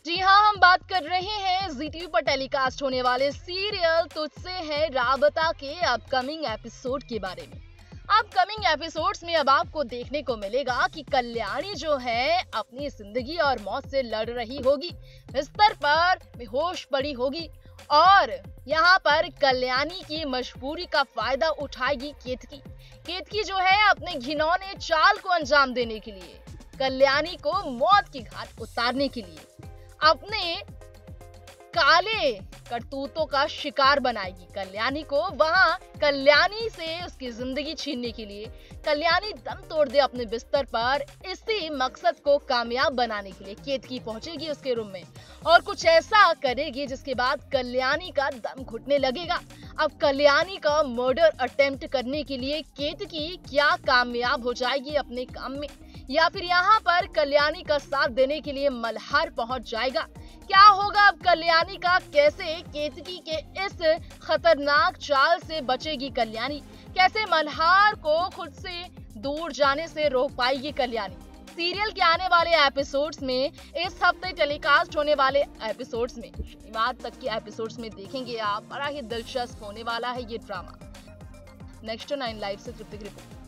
जी हाँ, हम बात कर रहे हैं जी टीवी पर टेलीकास्ट होने वाले सीरियल तुझसे है राबता के अपकमिंग एपिसोड के बारे में। अपकमिंग एपिसोड्स में अब आपको देखने को मिलेगा कि कल्याणी जो है अपनी जिंदगी और मौत से लड़ रही होगी, बिस्तर पर बेहोश पड़ी होगी और यहाँ पर कल्याणी की मजबूरी का फायदा उठाएगी केतकी। केतकी जो है अपने घिनौने चाल को अंजाम देने के लिए, कल्याणी को मौत की घाट उतारने के लिए अपने काले करतूतों का शिकार बनाएगी कल्याणी को। वहां कल्याणी से उसकी जिंदगी छीनने के लिए कल्याणी दम तोड़ दे अपने बिस्तर पर, इसी मकसद को कामयाब बनाने के लिए केतकी पहुंचेगी उसके रूम में और कुछ ऐसा करेगी जिसके बाद कल्याणी का दम घुटने लगेगा। अब कल्याणी का मर्डर अटेम्प्ट करने के लिए केतकी क्या कामयाब हो जाएगी अपने काम में, या फिर यहाँ पर कल्याणी का साथ देने के लिए मल्हार पहुंच जाएगा? क्या होगा अब कल्याणी का? कैसे केतकी के इस खतरनाक चाल से बचेगी कल्याणी? कैसे मल्हार को खुद से दूर जाने से रोक पाएगी कल्याणी? सीरियल के आने वाले एपिसोड्स में, इस हफ्ते टेलीकास्ट होने वाले एपिसोड्स में, शनिवार तक के एपिसोड्स में देखेंगे आप। बड़ा ही दिलचस्प होने वाला है ये ड्रामा। नेक्स्ट 9 लाइव से तृप्ति की रिपोर्ट।